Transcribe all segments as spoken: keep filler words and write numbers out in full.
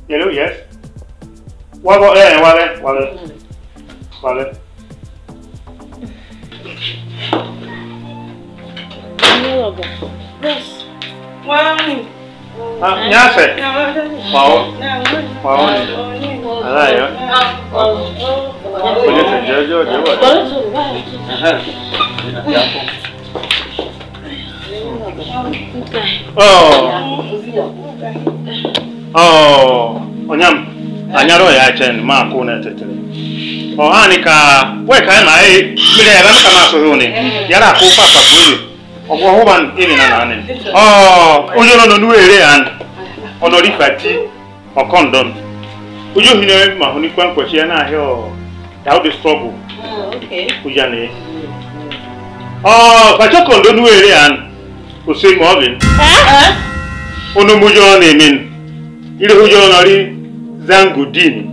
Hello, yes. What about eh? What? What? What? Yes. Wow. Ah, nyase. Wow. Wow. Ala ya. Oye, se jojo, jojo. Oh. Oh. Onyam. Anyaro ya chen ma ko na tetere. Oh, anika, we ka na e mire ya na kama so huni. Yara ko papa ko ni. Obo ho ban imi na na ni. Oh, ojo no no ere an. Onori fati o condom. Ojo hine ma huni kwan kwachi na ahe o. How the struggle. Oh, okay. Oja ni. Oh, pa cho kondo nu ere an. O se mo bin. Eh? Ono mujo na emin. Ile hojo na ri Zangudin.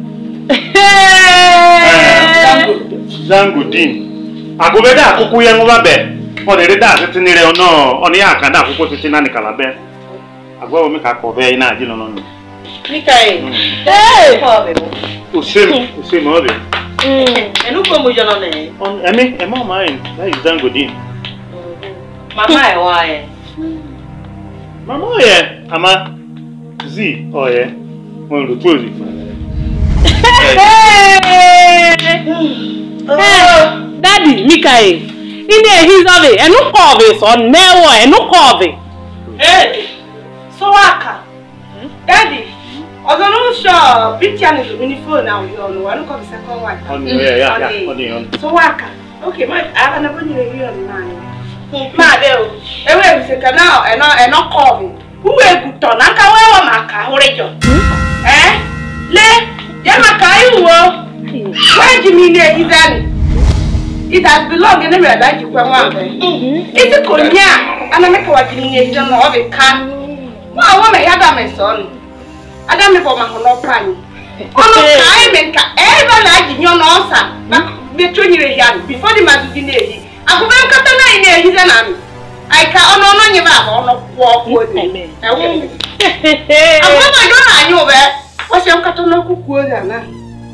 Zangudin. Agobeda akuku ye ngoba be. O de da siti ni re ono oni akada akuku siti na ni Calabash. Agbo mi ka ko be ina aji no no. Mikai. Eh. O sem, o sem o be. Mm. Enu ko mo jono ne. On emi, e mo mine. That is Zangudin. Mama e wa e. Mama ye, ama Z o ye. Mo ru tozi. Daddy, Mikai. Ine hizove, enu kove so newo, enu kove. Eh. So waka. Daddy, ozo no show picture ni mini phone now you know, anu ko second one. On yeah, yeah, yeah. On on. So waka. Okay, my aka na boni re here online. Ma de o. Ewe bi se kana eno eno kove. Who we guto na ka we wa maka horejo. Eh? Le, ya maka iwo. Why do you mean it? It has belonged in the red that you can want. It's a konya, and I make what you need to know of it. Can I want to have my son? I don't know for my whole plan. Oh, no, I mean, ever like in your nose, but between you young before the man to be near. I go back to nine years and I'm. I can't honor you about walk with me. I won't. I know that. What's your catalogue cook?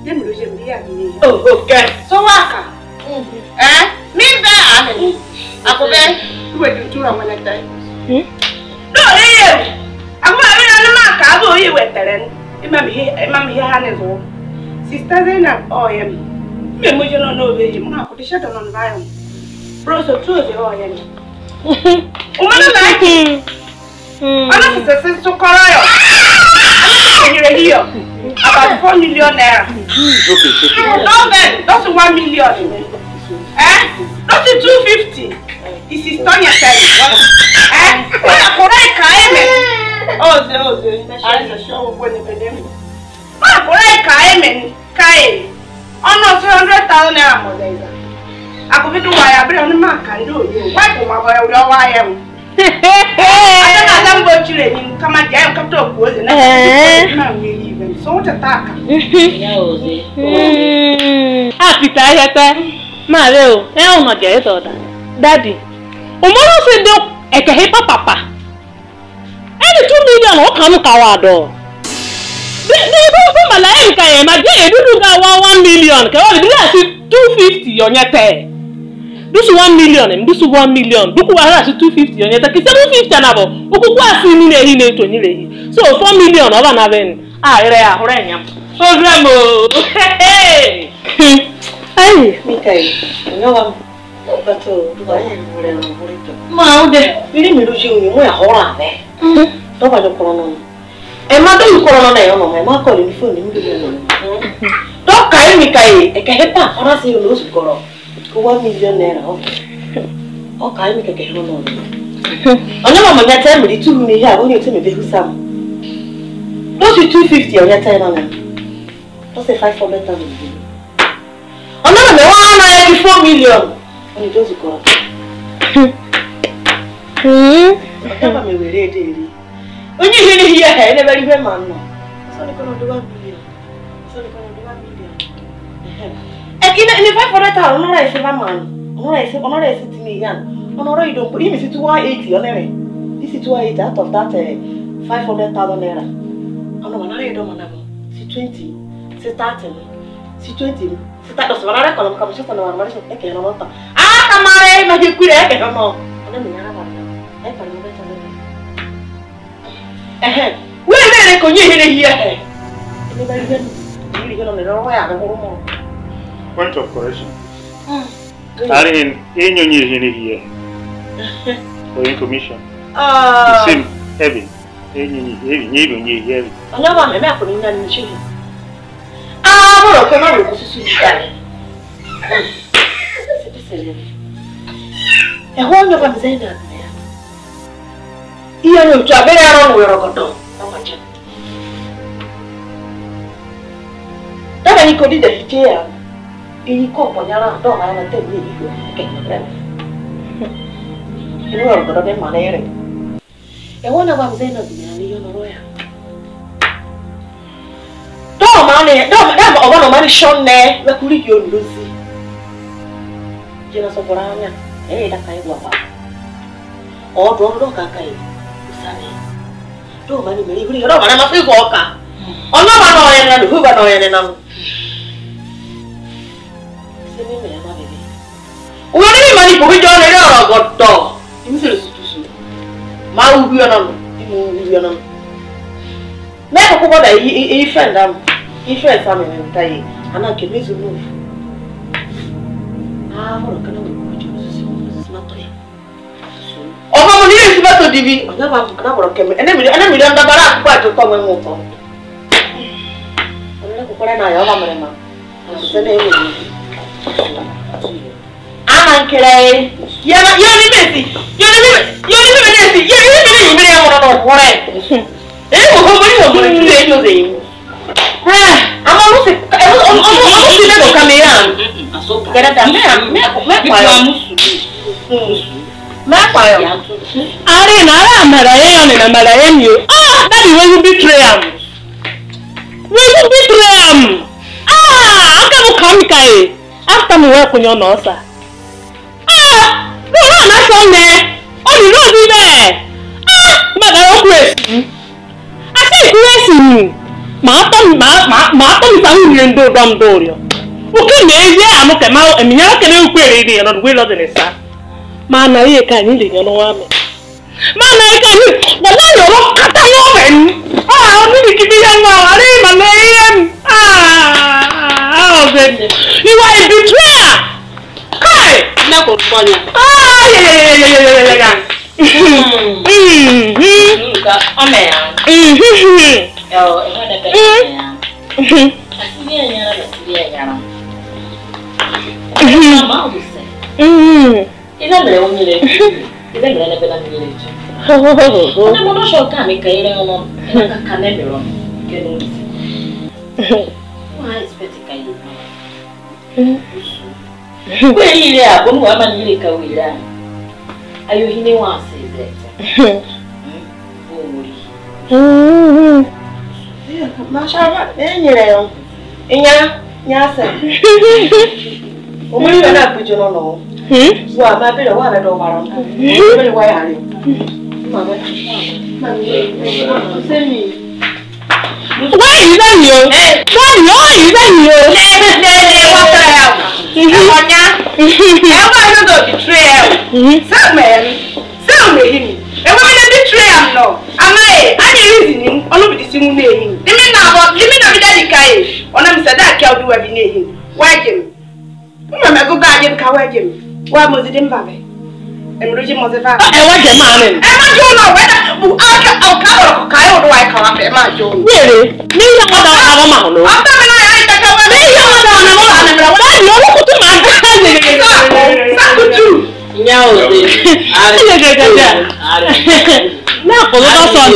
Oh, okay. So waka. Eh? Me be akobe we do two am na time. No, eh. Agba we na ma ka bo yi wetere. Imam he imam he ha ne zo. Sister Zainab oh yem. Me mo je no no be yi ma ko de shadow no ba yam. Bro so two de oh yem. O ma na like. Hmm. Ana se se so kora yo. Ana se here. About four million naira. Okay, okay. No, then that's one million. Eh? That's two fifty. This is Tonya Terry. Eh? What a correct Kaemen. Oh, the oh, the I was sure when the pandemic. What a correct Kaemen. Kae. Almost two hundred thousand naira more than that. I could be doing why I bring on the mark and do you. Why come over with all I am? I don't know what you're in. Come again, come to a pool and I so what attack. Happy Tayata. Mario, I don't know get it. Daddy. Omoro said do ekehepa papa. Any two million o come kawado. They they go from Malaika e ma dey do ga one million. Ke o be two fifty on your pay. This one million, this one million. Look what I two fifty on your take seven fifty na bo. Oku kwa si ni le hi na to ni le hi. So four million over na ben. Ah, ere ya hore nyam. Program o. Hey. Ai, Mikai. Nyowa bato do ai hore no hore to. Ma o de, biri mi ruji uni mo ya hora be. To ba do korono. E ma do korono na yo no, e ma ko le mi phone mi do no. Do kai Mikai, e ke hepa ora si no su koro. One million naira. Okay, I make a no no. On your mama that time with two million, when you tell me the Sam. Those two fifty on your time on them. That's a five hundred thousand. On your mama one ninety four million. When you just go. Hmm. Never me we ready. When you hear here, I never even man. So they gonna do one million. So they gonna do one million. In the five hundred thousand, no, I say, man, no, I say, no, I say to me, young, no, no, you don't put him into two eighty, on this is two eighty out of that five hundred thousand naira. Oh, no, no, you don't want twenty, si thirty, si twenty, si thirty. So when I come, come just on the one money. I can't know. Ah, come on, my dear, I can't know. I don't know. I can't know better. Eh, where are they going here? Anybody really going to know where I'm going? Point of correction. I didn't here for information. Ah, the same heavy. Heavy, I know I'm a map for the machine. Ah, well, come on, I wonder what I'm saying there. You know, to a very long way or go. How much? That I could do the chair. In Copa, Yana, don't I have a ten minute? You know, but I'm money. I wonder what I'm saying of the lawyer. Don't money, don't have a one of money shown there. Look, you Lucy. Jenna Soporana, eh, that kind of or don't look at Kai. Don't money, you don't want to feel walker. Oh, no, no, who are no enemy. We only money for which only got dog. My will be on him. Never go over a friend. He friends are in Tay, and I can miss a move. Ah, what can I do? It's not there. Oh, how many years about to D V? I never come and then we don't have a quite to come and move on. I'm not going to have a man. I'm saying, I'm kidding. You're not busy. You're not busy. You're not busy. You're not busy. I'm almost coming out. Get a damn I didn't know Malayan and Malayan you. Ah, that is when you betray him. When you betray him. Ah, I'm going to come after me work on your nose. Ah, no, no, not on there. Oh, you don't be there. Ah, but I don't question. I say question. Matam, Matam, Matam, do Dom Dorio. Okay, maybe I'm not a mouth and you're going to query and not will of the star. Man, I can't eat your army. Man, I can't. But now you're cut a woman. Ah, I'll need to give you a name. Ah, oh, then you are a betrayer. Hi, never funny. Ah, yeah, yeah, yeah, yeah, yeah. Hmm, hmm, oh, man. Hmm, oh, another man. I see a Mama will say. Hmm. It's a little village. It's a little village. Oh, I'm not sure I can carry on. I can never run. Why is Betty? Where you are, one woman, you can we are. Are you hearing one say that? Hmm. Masha, anyway, Inya, Yasa. When you are not put you on, hmm? So I'm happy to want to go around. Very why are you? Mamma, send me. Why is that you? Why is that you? What the hell? I want to go betray. Some man, some me. And women are betraying no. Am I? I'm reasoning. All of this thing name. Let me now. Let me know that you can. On I'm said that can do every name. Why Jim? I'm go back and cow Jim. Why was it in Baby? I'm reaching Mother. I want your man. I'm not sure whether I'll cover a cow or I come up. Am I Joe? Really? Me, I want to have a man. I'm coming. I like that. Me, I want to have a man. Why you look to my hand? That's true. No, now for the son.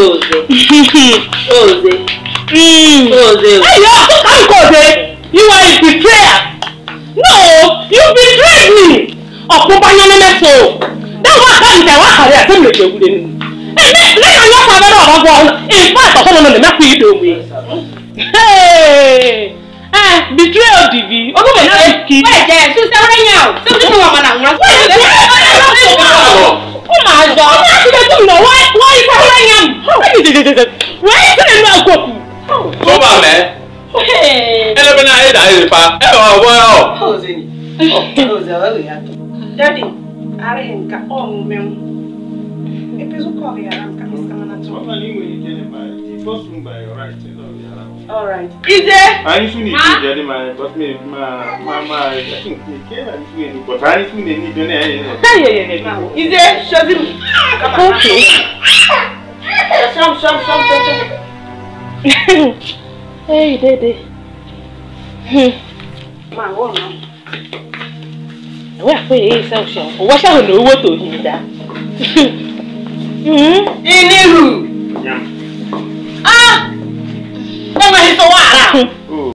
You are a betrayer. No, you betrayed me. Oh, Papa, you never so. That's what happened. I had to make you good. Let me not have a in fact, I don't know the do me. Hey, eh, betrayal T V. Oh, no, I keep. Wait, yes, so sorry now. So this woman, I'm not. Oh my God! Why? Why is that? Why is it not go? Come on, man. Ele bena e da e pa. E wa wa o. Ozeni. Oze wa ya to. Daddy, are henka o mumem. E peso corre ya ranka miskama na to. Mama ni we tell my the first room by your right. All right. Is there? I usually do daddy my but me my mama I think he can and you but I usually need to know. Yeah, yeah, yeah. Is there? Show them. Okay. Some, some, some, some. Hey, Daddy. Ma, wo ma. Where for you so sure? What shall we know what to hear that? Hmm. Iniru.